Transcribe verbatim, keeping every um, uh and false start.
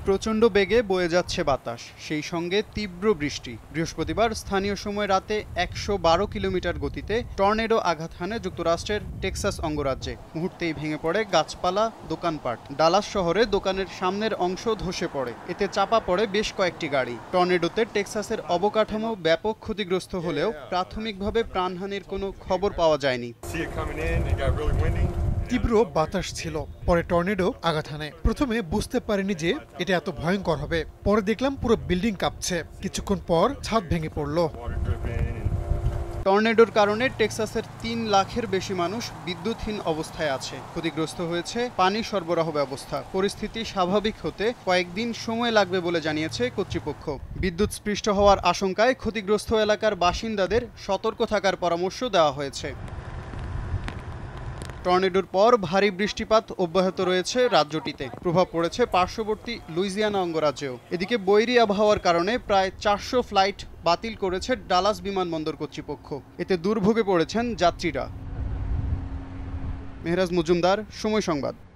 প্রচণ্ড বেগে বয়ে যাচ্ছে বাতাস, সেই সঙ্গে তীব্র বৃষ্টি। বৃহস্পতিবার স্থানীয় সময় রাতে একশো বারো কিলোমিটার গতিতে টর্নেডো আঘাত হানে যুক্তরাষ্ট্রের টেক্সাস অঙ্গরাজ্যে। মুহূর্তেই ভেঙে পড়ে গাছপালা, দোকানপাট। ডালাস শহরে দোকানের সামনের অংশ ধসে পড়ে, এতে চাপা পড়ে বেশ কয়েকটি গাড়ি। টর্নেডোতে টেক্সাসের অবকাঠামো ব্যাপক ক্ষতিগ্রস্ত হলেও প্রাথমিকভাবে প্রাণহানির কোনো খবর পাওয়া যায়নি। তীব্র বাতাস ছিল, পরে টর্নেডো আঘাত হানে। প্রথমে বুঝতে পারিনি যে এটা এত ভয়ঙ্কর হবে, পরে দেখলাম পুরো বিল্ডিং কাঁপছে। কিছুক্ষণ পর ছাদ ভেঙে পড়ল। টর্নেডোর কারণে টেক্সাসের তিন লাখের বেশি মানুষ বিদ্যুৎহীন অবস্থায় আছে। ক্ষতিগ্রস্ত হয়েছে পানি সরবরাহ ব্যবস্থা। পরিস্থিতি স্বাভাবিক হতে কয়েকদিন সময় লাগবে বলে জানিয়েছে কর্তৃপক্ষ। বিদ্যুৎস্পৃষ্ট হওয়ার আশঙ্কায় ক্ষতিগ্রস্ত এলাকার বাসিন্দাদের সতর্ক থাকার পরামর্শ দেওয়া হয়েছে। টর্নেডোর পর ভারী বৃষ্টিপাত অব্যাহত রয়েছে রাজ্যটিতে। প্রভাব পড়েছে পার্শ্ববর্তী লুইজিয়ানা অঙ্গরাজ্যেও। এদিকে বৈরী আবহাওয়ার কারণে প্রায় চারশো ফ্লাইট বাতিল করেছে ডালাস বিমানবন্দর কর্তৃপক্ষ। এতে দুর্ভোগে পড়েছেন যাত্রীরা। মেহরাজ মজুমদার, সময় সংবাদ।